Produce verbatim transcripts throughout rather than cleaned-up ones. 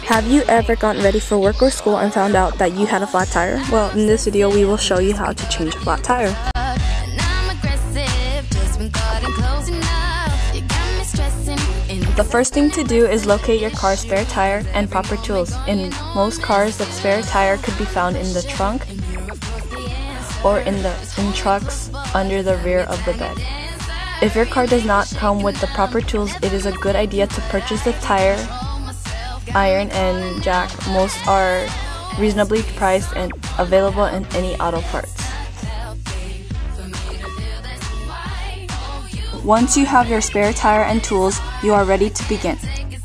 Have you ever gotten ready for work or school and found out that you had a flat tire? Well, in this video we will show you how to change a flat tire. The first thing to do is locate your car's spare tire and proper tools. In most cars, the spare tire could be found in the trunk or in the in trucks under the rear of the bed. If your car does not come with the proper tools, it is a good idea to purchase the tire iron and jack. Most are reasonably priced and available in any auto parts. Once you have your spare tire and tools, you are ready to begin.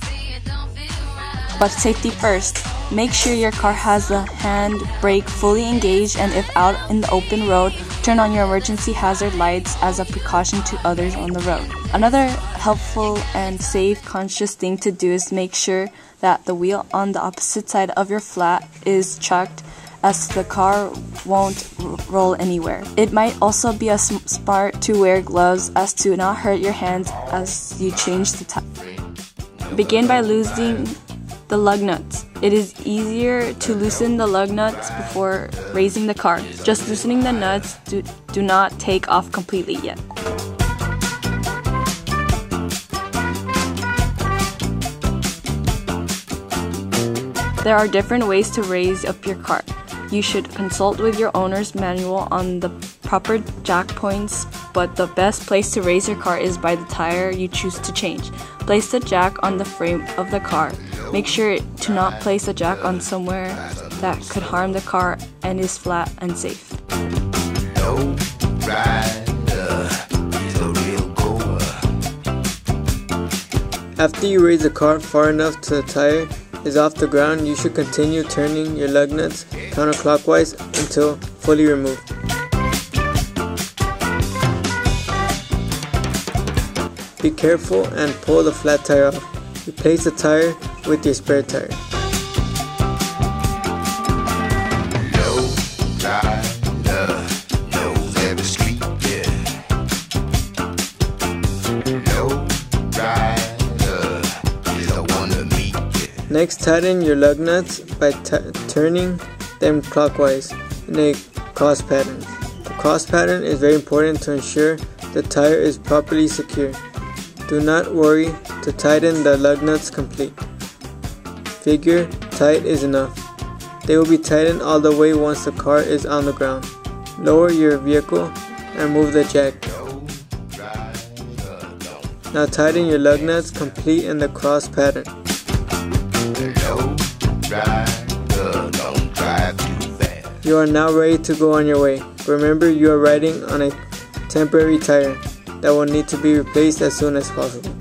But safety first. Make sure your car has the hand brake fully engaged, and if out in the open road, turn on your emergency hazard lights as a precaution to others on the road. Another helpful and safe, conscious thing to do is make sure that the wheel on the opposite side of your flat is chucked, as the car won't roll anywhere. It might also be a smart to wear gloves as to not hurt your hands as you change the tire. Begin by loosening the lug nuts. It is easier to loosen the lug nuts before raising the car. Just loosening the nuts, do, do not take off completely yet. There are different ways to raise up your car. You should consult with your owner's manual on the proper jack points, but the best place to raise your car is by the tire you choose to change. Place the jack on the frame of the car. Make sure to not place a jack on somewhere that could harm the car and is flat and safe. After you raise the car far enough to the tire is off the ground, you should continue turning your lug nuts counterclockwise until fully removed. Be careful and pull the flat tire off. Replace the tire with your spare tire. Next, tighten your lug nuts by turning them clockwise in a cross pattern. The cross pattern is very important to ensure the tire is properly secured. Do not worry to tighten the lug nuts complete. Figure tight is enough. They will be tightened all the way once the car is on the ground. Lower your vehicle and move the jack. Now tighten your lug nuts complete in the cross pattern. You are now ready to go on your way. Remember, you are riding on a temporary tire that will need to be replaced as soon as possible.